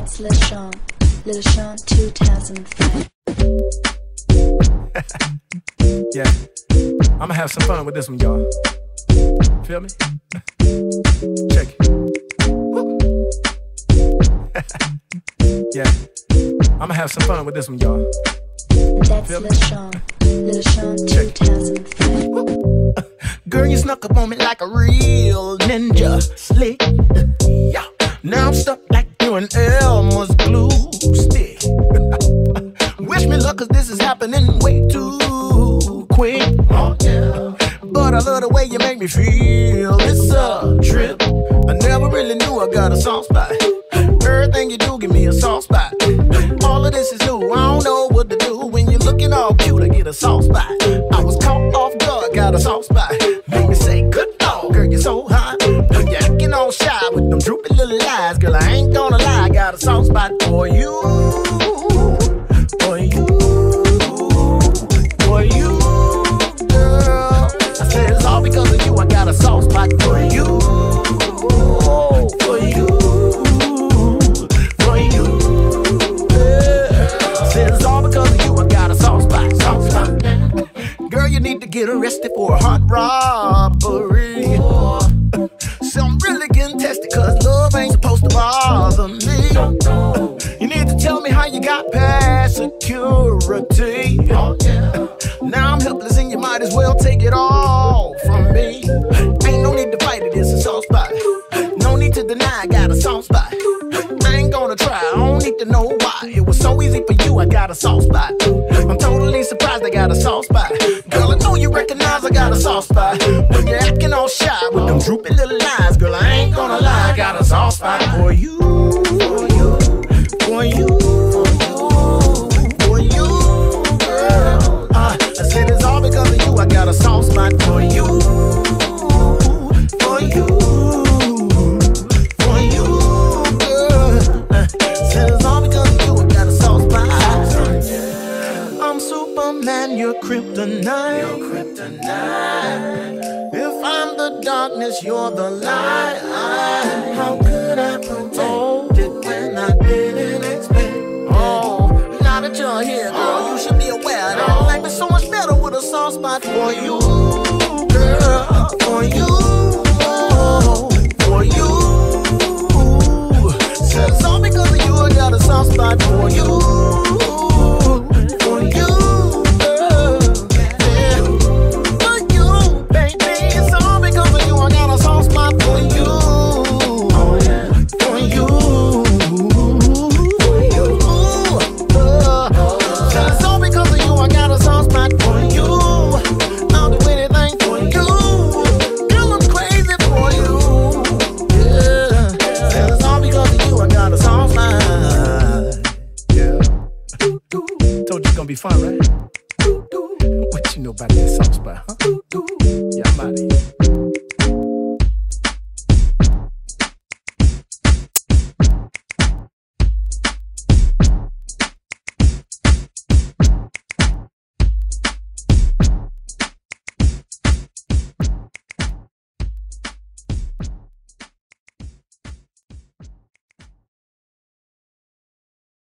That's Le Chant 2005. Yeah, I'ma have some fun with this one, y'all. Feel me? Check it. Yeah, I'ma have some fun with this one, y'all. That's Le Chant 2005. Girl, you snuck up on me like a real ninja. Slick. Yeah. Now I'm stuck like you and Elmer's glue stick. Wish me luck, cause this is happening way too quick. Oh, yeah. But I love the way you make me feel. It's a trip. I never really knew I got a soft spot. Everything you do give me a soft spot. All of this is new, I don't know what to do. When you're looking all cute, I get a soft spot. I was caught off guard, got a soft spot. Make me say, good dog, girl, you're so hot. When you're acting all shy with them droopy little eyes, girl, I ain't gonna lie, I got a soft spot for you. For you. For you, girl. I said it's all because of you, I got a soft spot for you. For you. For you. Yeah. I said it's all because of you, I got a soft spot. Soft spot. Girl, you need to get arrested for a hot robbery. So I'm really getting tested, cause love ain't supposed to bother me. You need to tell me how you got past security. Now I'm helpless and you might as well take it all from me. Ain't no need to fight it, it's a soft spot. No need to deny I got a soft spot. I ain't gonna try, I don't need to know why. It was so easy for you, I got a soft spot. I'm totally surprised I got a soft spot. Girl, I know you recognize I got a soft spot. When you're acting all shy with them droopy little eyes, girl, I ain't gonna lie, I got a soft spot for you. For you. For you. For you, girl. I said it's all because of you, I got a soft spot for you. For you. For you, girl. Said it's all because of you, I got a soft spot. I'm Superman, you're kryptonite. You're kryptonite. If I'm the darkness, you're the light. How could I protect it when I didn't expect? Oh, now that you're here, girl, you should be aware that life is so much better with a soft spot for you, girl. For you, for you. Said it's all because of you, I got a soft spot for you. For you, girl. Yeah. For you, baby. It's all because of you, I got a soft spot for you. Oh, yeah. For you. For you. Said it's all because of you, I got a soft spot for you. I'll do anything for you. Girl, I'm crazy for you. Yeah. Said it's all because of you, I got a soft spot. Yeah. Told you it's gonna be fun, right? What you know about that soft spot, huh? Yeah, I'm out of here.